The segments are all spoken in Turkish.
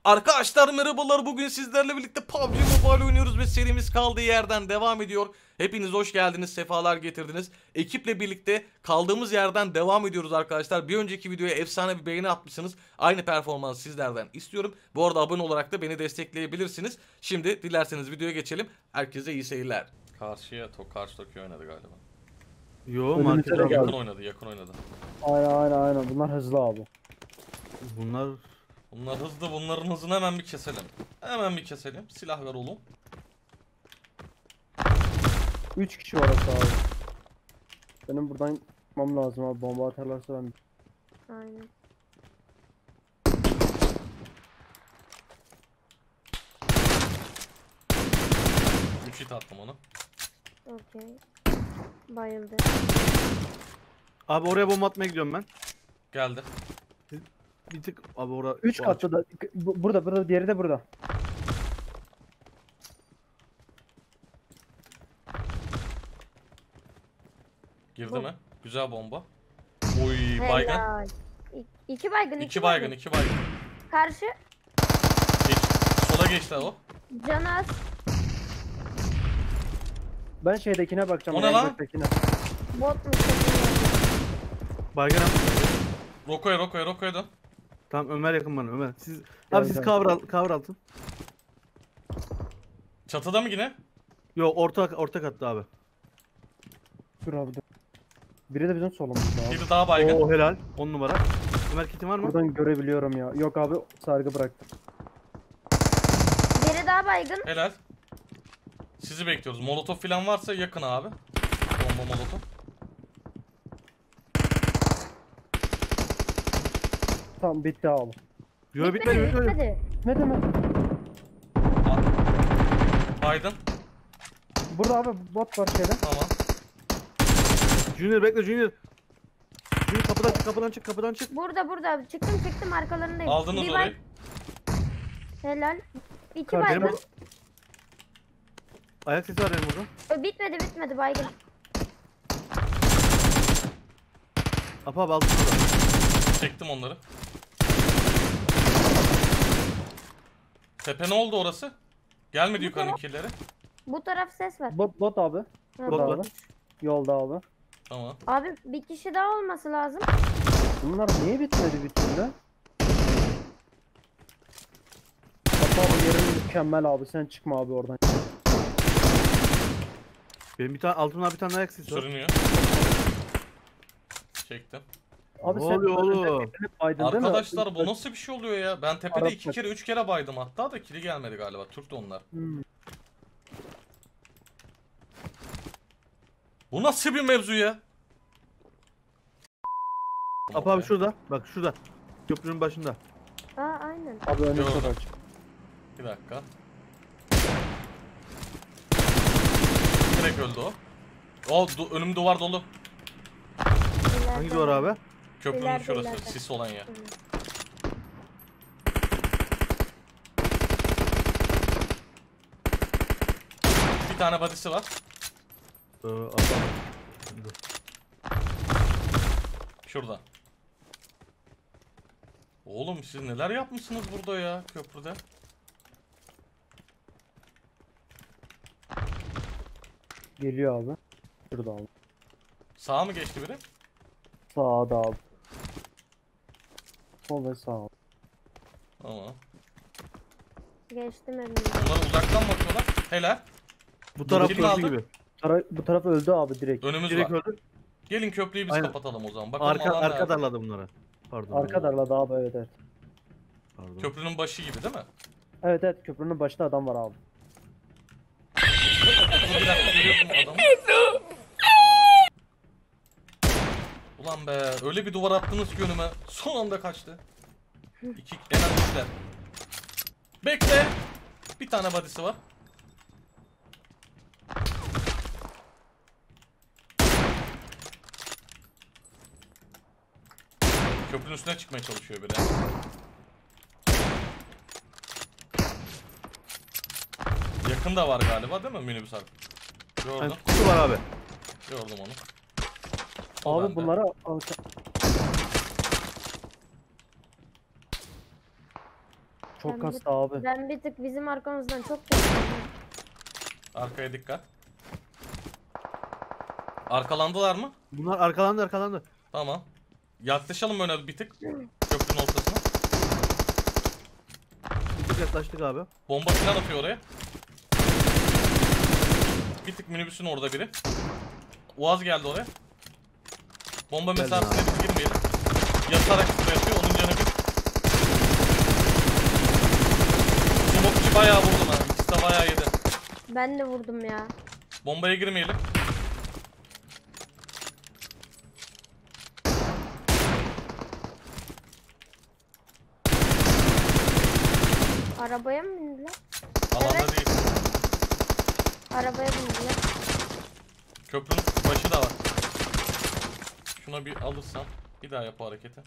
Arkadaşlar merhabalar, bugün sizlerle birlikte PUBG Mobile oynuyoruz ve serimiz kaldığı yerden devam ediyor. Hepiniz hoş geldiniz, sefalar getirdiniz. Ekiple birlikte kaldığımız yerden devam ediyoruz arkadaşlar. Bir önceki videoya efsane bir beğeni atmışsınız. Aynı performansı sizlerden istiyorum. Bu arada abone olarak da beni destekleyebilirsiniz. Şimdi dilerseniz videoya geçelim. Herkese iyi seyirler. Karşı Tokyo oynadı galiba. Yo, marketten Yakın oynadı. Aynen. Bunlar hızlı abi. Bunlar Hızlı, bunların hızını hemen bir keselim. Silah ver oğlum. 3 kişi var hatta abi. Benim buradan çıkmam lazım abi. Bomba atarlarsa ben. Aynen. Üç hit attım onu. Okey. Bayıldı. abi oraya bomba atmaya gidiyorum ben. Geldi. Bir tık abi oraya 3 katlı da burada diğeri de burada. Girdi mi? Güzel bomba. Oy, baygın. Helal. İki baygın. İki baygın. Karşı Sola geçti o. canı az. Ben şeydekine bakacağım. O ne lan? Elbettekine. Botmuş. baygınım. Roko'ya dön. Tamam, Ömer yakın bana, Ömer. Siz Gel, abi siz gel. cover altın. Çatıda mı yine? Yo, orta katta abi. Dur abi dur. Biri de bizim solumuzda abi. Biri daha baygın. Oo, helal. 10 numara. Ömer kitin var mı? Buradan görebiliyorum ya. Yok abi, sargı bıraktım. Biri daha baygın. Helal. Sizi bekliyoruz. Molotof falan varsa yakın abi. Bomba molotof. Tamam bitti abi. Yo, bitmedi. Ne demek? Baydın. Burada abi bot var şeyde. Tamam. Junior bekle, Junior. Junior kapıdan çık. Burada. Çıktım arkalarındayım. Aldınız Bir orayı. Helal. İki Kardeşim, baygın. Ayak sesi var benim burada. Bitmedi baygın. Apa abi altın burada. Çektim onları. Tepe ne oldu orası? Gelmedi yukarı killeri. Bu taraf ses var. Bot abi. Ha, Burada Bot abi. Yolda abi. Tamam. Abi bir kişi daha olması lazım. Bunlar niye bitmedi bir türlü? Abi yerin mükemmel abi, sen çıkma abi oradan. Benim bir tane altımdan bir tane ayak sesi var. Sürünüyor. Çektim. Abi Ne sen oluyor oğlum? hep baydın değil mi? Arkadaşlar bu nasıl bir şey oluyor ya? Ben tepede Arap 2 kere 3 kere baydım hatta da kili gelmedi galiba. Türk de onlar. Bu nasıl bir mevzu ya? Apa abi şurada. Bak şurada. Köprünün başında. Aynen. Abi önüne Gördüm. çok açık. Bir dakika. Direkt öldü o. Önüm duvar dolu. Hangi duvar abi? Köprünün İleride, şurası. ileride. Sis olan yer. Bir tane body'si var. Apa. Şurada. Oğlum siz neler yapmışsınız burada ya köprüde? Geliyor abi. Şurada abi. Sağa mı geçti biri? Sağda abi. Sol ve sağ abi. Tamam. Geçtim önüne. Bunlar uzaktan bakıyorlar. Helal. Bu taraf Kimi köprü aldın? gibi. Bu taraf öldü abi direkt. Önümüz Direkt var. öldü. Gelin köprüyü biz Aynen. kapatalım o zaman. Bakalım Arka alan nerede? darladı bunları. Pardon. Arka darladı abi, evet. Pardon. Köprünün başı gibi değil mi? Evet köprünün başında adam var abi. Bir dakika görüyorum adamı. Ulan be, öyle bir duvar attınız ki önüme. Son anda kaçtı. En az ikiler. Bekle. Bir tane body'si var. Köprünün üstüne çıkmaya çalışıyor biri. Yakında var galiba değil mi minibüs abi? Gördüm. Yani kutu var abi. Gördüm onu. O Abi bende. bunlara Çok Ben kastı abi. Ben bir tık bizim arkamızdan çok korkuyorum. Arkaya dikkat. Arkalandılar mı? Bunlar arkalandı. Tamam. Yaklaşalım öne bir tık. Köprünün ortasına. Bir tık yaklaştık abi. Bomba falan atıyor oraya. Bir tık minibüsün orada biri. Uaz geldi oraya. Bomba Geldim mesafesine biz girmeyelim. Yatarak şuraya yatıyor. Onun canı bir. Smokçu bayağı vurdum ha. İkisi de bayağı yedi. Ben de vurdum ya. Bombaya girmeyelim. Arabaya mı bindiler? Alanda Evet. değil. Arabaya bindiler. Köprünün başı da var. Şuna bir alırsan bir daha yap o hareketi.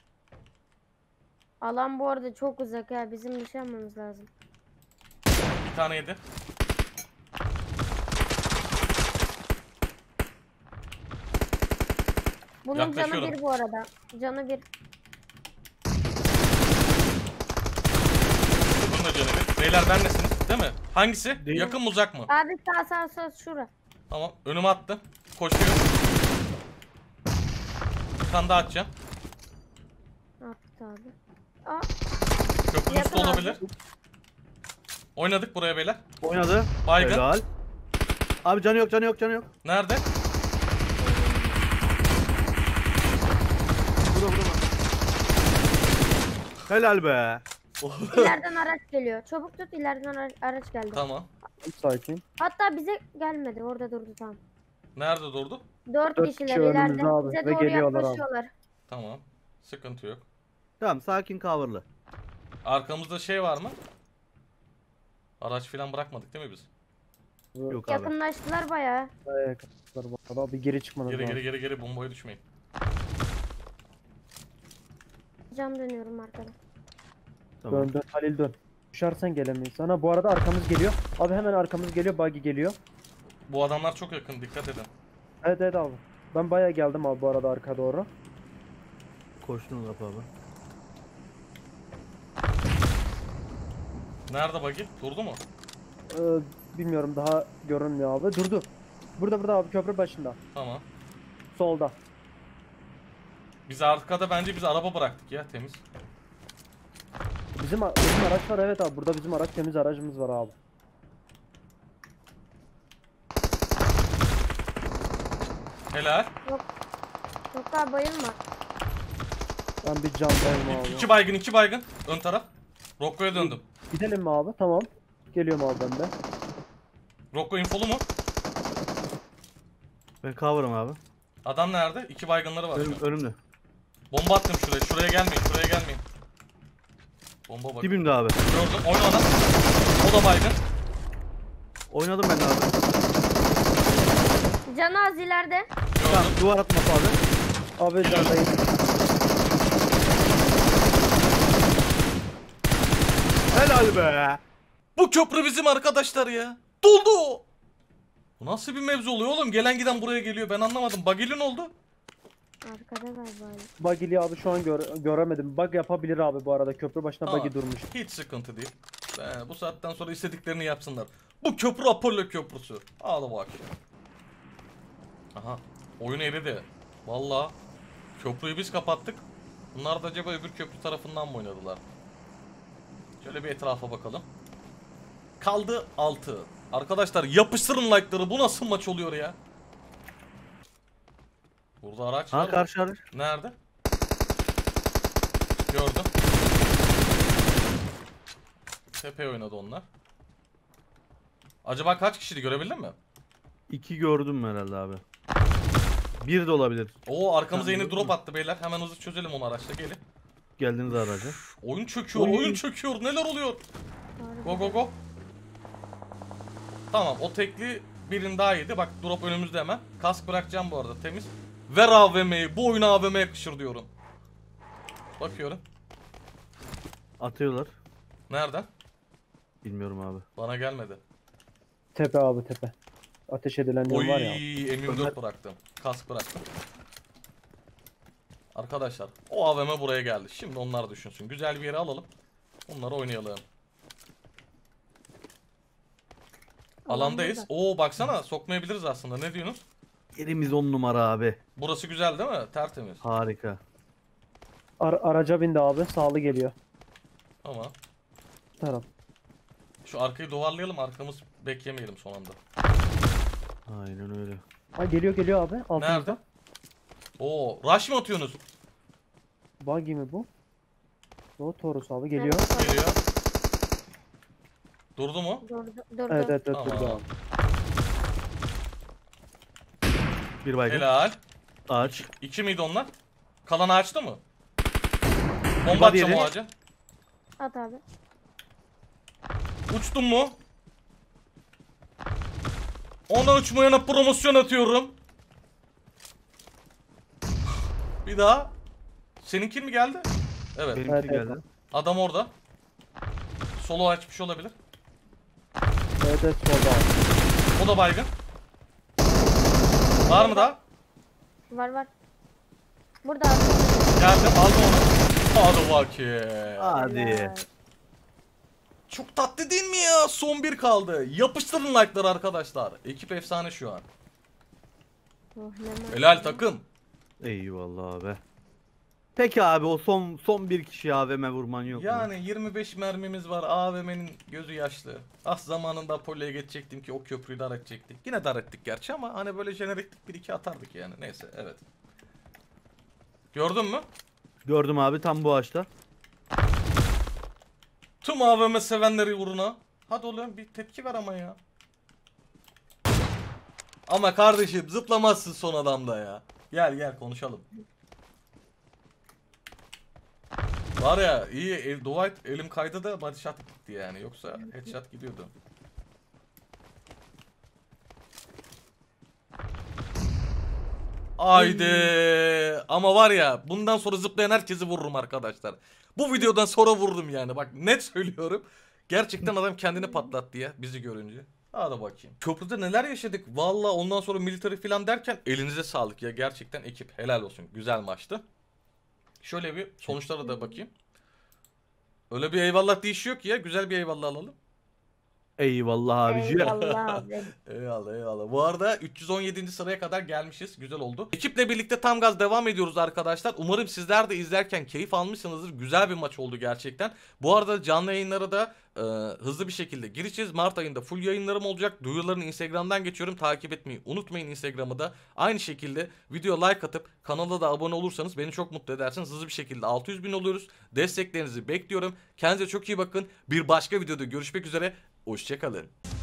Alan bu arada çok uzak ha. Bizim bir şey yapmamız lazım. Bir tane yedi. Bunun canı Yaklaşıyorum. bir bu arada. Canı bir. Bunun da canı bir. Beyler bendesiniz değil mi? Hangisi? Değil. Yakın mı uzak mı? Abi sağ şura. Tamam. Önüme attım. Koşuyor. Bir tane daha atacağım. Attı abi. Aa, Köprünün üstü Yakın abi. olabilir. Oynadık buraya beyler. Oynadı. Baygın. Helal. Abi canı yok. Nerede? Burada. Helal be. ileriden araç geliyor. Çabuk tut, ileriden araç geldi. Tamam. Sakin. Hatta bize gelmedi. Orada durdu tam. Nerede durdu? 4 Dört kişiler kişi önümüzde ileride. abi Bize ve doğru geliyorlar abi. yaklaşıyorlar. Tamam. Sıkıntı yok. Tamam sakin coverlı. Arkamızda şey var mı? Araç falan bırakmadık değil mi biz? Yok abi. Yakınlaştılar bayağı. Abi geri çıkmanız Geri lazım. geri geri geri bombaya düşmeyin. Can dönüyorum arkada. Tamam. Dön Halil dön. Düşersen gelemeyiz. Sana bu arada arkamız geliyor. Abi hemen arkamız geliyor. Buggy geliyor. Bu adamlar çok yakın, dikkat edin. Evet abi. Ben bayağı geldim abi bu arada arka doğru. Koştun kapı abi. Nerede buggy? Durdu mu? Bilmiyorum daha görünmüyor abi. Durdu. Burada abi köprü başında. Tamam. Solda. Biz arkada bence biz araba bıraktık ya, temiz. Bizim araç var evet abi. Burada bizim araç temiz aracımız var abi. Helal. Yok abi bayılma. Ben bir camdayım abi. İki baygın, iki baygın. Ön taraf. Rocco'ya döndüm. Gidelim mi abi? Tamam. Geliyorum abi ben de. Rocco infolu mu? Ben cover'ım abi. Adam nerede? İki baygınları var şu an. Önümde. Bomba attım şuraya. Şuraya gelmeyin, şuraya gelmeyin. Bomba bak. Dibimde abi. Gördüm. Oyna adam. O da baygın. Oynadım ben de abi. Canı az ileride. Tamam Gördüm. duvar atması abi. Abi camdayım. Helal be. Bu köprü bizim arkadaşlar ya. Doldu. Bu nasıl bir mevzu oluyor oğlum? Gelen giden buraya geliyor. Ben anlamadım. Bagili ne oldu? Arkada galiba. Buggy'li abi şu an göremedim. Bug yapabilir abi bu arada. Köprü başına Tamam. buggy durmuş. Hiç sıkıntı değil. Bu saatten sonra istediklerini yapsınlar. Bu köprü Apollo köprüsü. Ağla bak. Aha. Oyun eridi. Valla. Köprüyü biz kapattık. Bunlar da acaba öbür köprü tarafından mı oynadılar? Şöyle bir etrafa bakalım. Kaldı 6. Arkadaşlar yapıştırın like'ları. Bu nasıl maç oluyor ya? Burada araç var Ha mı? karşı araç. Nerede? Gördüm. Tepe oynadı onlar. Acaba kaç kişiydi, görebildin mi? 2 gördüm herhalde abi. 1 de olabilir. Oo, arkamıza Sen yeni gördün drop mü? attı beyler. Hemen hızlı çözelim onu araçla, gelin. Geldiğiniz araca. Oyun çöküyor, Oy. oyun çöküyor. Neler oluyor? Doğru. Go go go. Tamam, o tekli birini daha yedi. Bak drop önümüzde hemen. Kask bırakacağım bu arada, temiz. Ver AVM'yi. Bu oyuna AVM yakışır diyorum. Bakıyorum. Atıyorlar. Nereden? Bilmiyorum abi. Bana gelmedi. Tepe abi tepe. Ateş edilen yer Oy, var ya. M24 bıraktım. Kask bıraktım. Arkadaşlar o AVM buraya geldi. Şimdi onlar düşünsün. Güzel bir yere alalım. Onları oynayalım. Alan Alandayız. burada. Oo baksana sokmayabiliriz aslında. Ne diyorsunuz? Yerimiz 10 numara abi. Burası güzel değil mi? Tertemiz. Harika. Araca bindi abi. Sağlı geliyor. Ama Bu taraf. şu arkayı duvarlayalım. Arkamız beklemeyelim son anda. Aynen öyle. Ha geliyor abi. Altımızda. Nerede? Oo rush mı atıyorsunuz? Buggy mi bu? O Taurus abi geliyor. Geliyor. Durdu mu? Durdu. Evet evet Tamam. durdu abi. Bir baygın. Helal. Ağaç. 2 miydi onlar? Kalan ağaçta mı? Bir Bomba body atacağım yedi. o ağaca. At abi. Uçtun mu? Ona uçmayana promosyon atıyorum. Bir daha. Seninki mi geldi? Evet. Benimki Evet, geldi. Adam orada. Solo açmış olabilir. Evet evet solda abi. O da baygın. Var mı daha? Var. Burada abi. Geldim aldım onu. Hadi bakayım. Hadi. Helal. Çok tatlı değil mi ya? Son bir kaldı. Yapıştırın like'ları arkadaşlar. Ekip efsane şu an. Oh, ne Helal mal. takım. Eyvallah abi. Peki abi o son bir kişi AVM vurman yok mu? Yani 25 mermimiz var. AVM'nin gözü yaşlı. Ah zamanında Apollo'ya geçecektim ki o köprüyü dar edecektik. Yine dar ettik gerçi ama hani böyle jeneriklik bir iki atardık yani. Neyse evet. Gördün mü? Gördüm abi tam bu ağaçta. Tüm AVM sevenleri uğruna. Hadi oğlum bir tepki ver ama ya. Ama kardeşim zıplamazsın son adamda ya. Gel konuşalım. Var ya iyi Dwight elim kaydı da body shot gitti yani. Yoksa headshot gidiyordu. Haydi. Ama var ya bundan sonra zıplayan herkesi vururum arkadaşlar. Bu videodan sonra vururum yani. Bak net söylüyorum. Gerçekten adam kendini patlattı ya bizi görünce. Hadi bakayım. Köprüde neler yaşadık. Valla ondan sonra military falan derken elinize sağlık ya. Gerçekten ekip helal olsun. Güzel maçtı. Şöyle bir sonuçlara da bakayım. Öyle bir eyvallah deyişi yok ya. Güzel bir eyvallah alalım. Eyvallah abicim. Eyvallah abi. Eyvallah. Bu arada 317. sıraya kadar gelmişiz. Güzel oldu. Ekiple birlikte tam gaz devam ediyoruz arkadaşlar. Umarım sizler de izlerken keyif almışsınızdır. Güzel bir maç oldu gerçekten. Bu arada canlı yayınlara da hızlı bir şekilde gireceğiz. Mart ayında full yayınlarım olacak. Duyurularını Instagram'dan geçiyorum. Takip etmeyi unutmayın Instagram'ı da. Aynı şekilde video like atıp kanala da abone olursanız beni çok mutlu edersiniz. Hızlı bir şekilde 600.000 oluyoruz. Desteklerinizi bekliyorum. Kendinize çok iyi bakın. Bir başka videoda görüşmek üzere. Hoşçakalın.